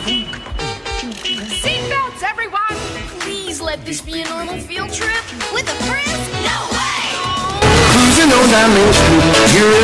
Seatbelts, everyone! Please let this be a normal field trip. With a friend? No way! Cruising on down Main Street, you're